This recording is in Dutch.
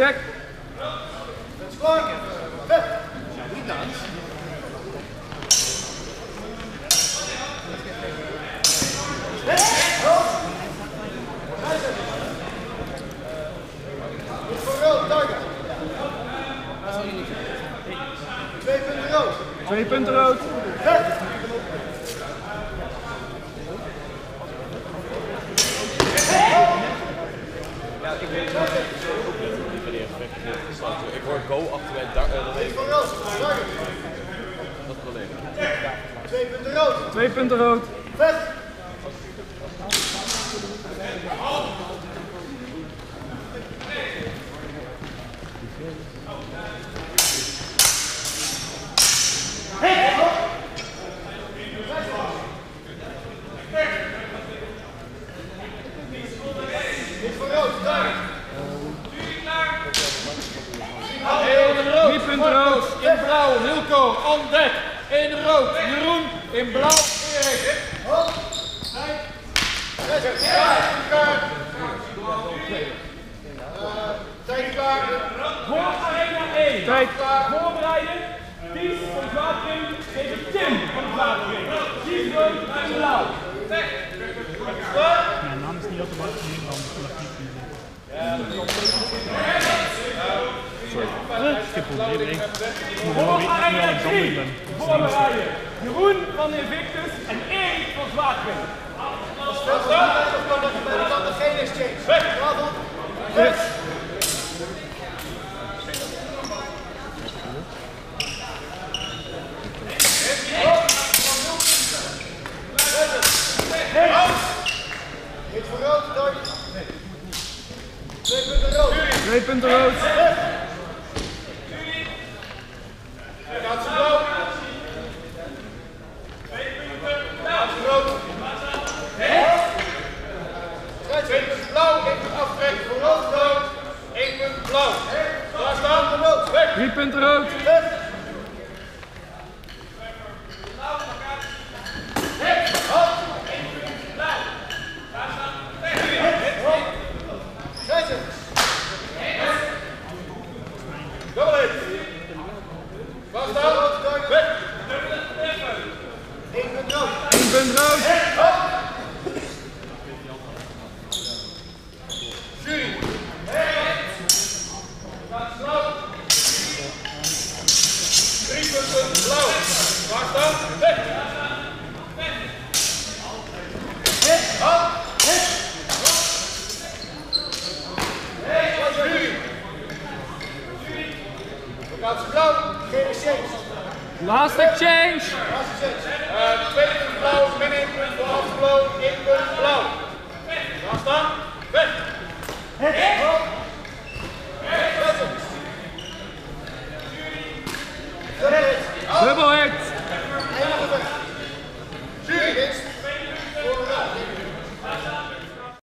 check. Dat is klaar. Weg. Niet dans. Voor rood, Targa. 2 punten rood. 2 punten rood. Weg. Ja, ik weet het niet. Ik hoor go achter mij. Dat Niet voor rood. Targa. is het probleem. 2 punten rood. 2 punten rood. Weg. Niet voor rood. Daar. 3 punten rood. In blauw, Hilco, on deck. In rood, Jeroen. In blauw, Erik. Tijd klaar. Voor Arena 1. Tijd. Voorbereiden. Ties van Zwaardring tegen Tim van Zwaardring. Kies rood en blauw. Mijn naam is niet automatisch meer dan collectief. Sorry. Ik heb probleem mee. Ik moet wel weten dat ik Alexander ben. Voorbereiden. Jeroen van Invictus en Erik van Zwaardring. Of kan dat je bij de ander geen exchange? Weg. Weg. Niet voor rood, daar. 2 punten rood. 2 punten rood. Gaat ze blauw. 2 punten rood. 2 punten blauw, 1 punt aftrekken voor rood, rood. 1 punt blauw. Daar staan de rood. Weg. 3 punten rood. Weg. Zijn ze? Dubbel hit. Waar staan? Weg. 1 punt rood. 1 punt rood. Jury. Gaat blauw. 3 punten blauw. Waar staan? Weg. Jury. Gaat ze blauw. Geen exchange. Last exchange. 2 punten blauw, min 1 punt voor afgelopen, 1 punt blauw. Waar staan? Weg! Dubbel hit.